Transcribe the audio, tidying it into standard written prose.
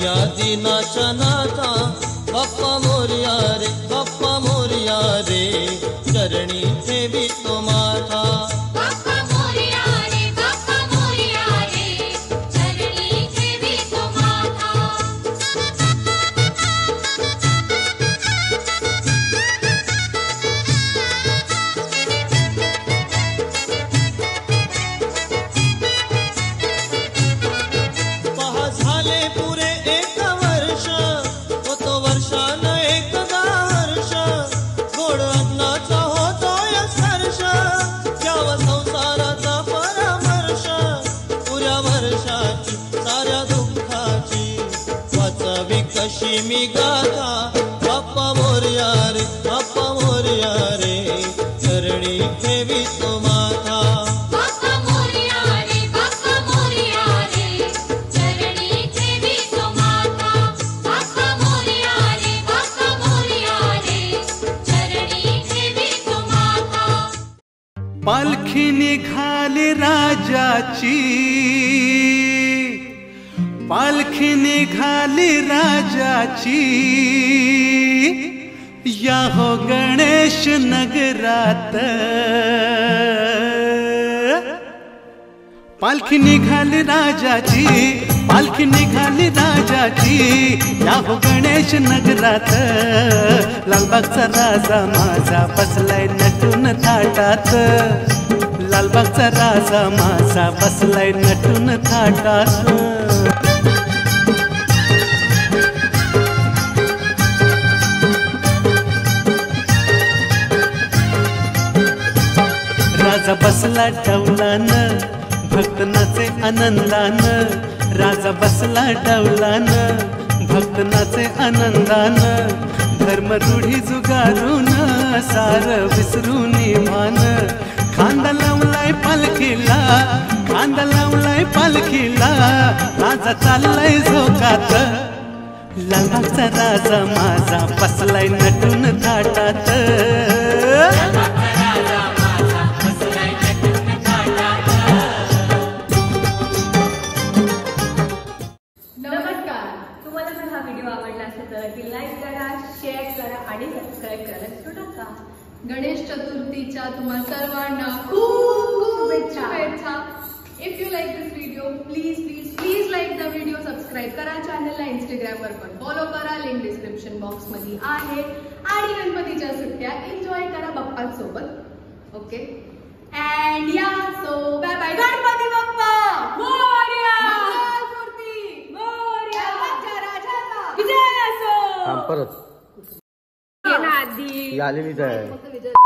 या दिनाच्या नाथा बाप्पा मोरया रे, बाप्पा मोरया रे, चरणी ठेवी तो माथा। बाप्पा मोरया रे, बाप्पा मोरया रे, चरणी ठेवी तो माथा। पहा झाले पुरे 1 वर्ष, होतो वर्षान 1 वर्ष, गोड अन्नाचा होतोय स्पर्श, घ्यावा संसाराचा परामर्श, पुऱ्या वर्षाची साऱ्या दुःखाची वाचावी कशी मी गाथा। बाप्पा मोरया रे, बाप्पा मोरया रे, चरणी ठेवी तो माथा। बाप्पा मोरया रे, बाप्पा मोरया रे, चरणी ठेवी तो माथा। बाप्पा मोरया रे, बाप्पा मोरया रे, चरणी ठेवी तो माथा। पालखी निघाली राजाची, पालखी निघाली राजाची, या हो गणेश नगरात। पालखी निघाली राजाची, पालखी निघाली राजाची, या हो गणेश नगरात। लालबागचा राजा माझा बसलाय नटून थाटात, लालबागचा राजा माझा बसलाय नटून थाटात। राजा बसला डौलान, भक्त नाचे आनंदान, राजा बसला डौलान, भक्त नाचे आनंदान, धर्म रूढी जुगारून सार विसरून भान। खांदा लावलाय पालखीला, खांदा लावलाय पालखीला, राजा चाललाय झोकात। लालबागचा राजा माझा बसलाय नटून थाटात। नमस्कार, तुम्हाला जर हा व्हिडिओ आवडला असेल तर लाईक करा, शेअर करा आणि सबस्क्राईब करायला विसरू नका। गणेश चतुर्थीच्या तुम्हा सर्वांना खूप खूप शुभेच्छा। If you like this video please please please like the video, subscribe करा चॅनलला, इंस्टाग्रामवर पण फॉलो करा, लिंक डिस्क्रिप्शन बॉक्स मध्ये आहे। आणि गणपतीच्या सुट्ट्या एन्जॉय करा बाप्पांसोबत। Okay and yeah so bye bye. Ganpati Bappa Morya, Mangalmurti Morya, राजा विजय असो। परत आधी आलेलीच आहे।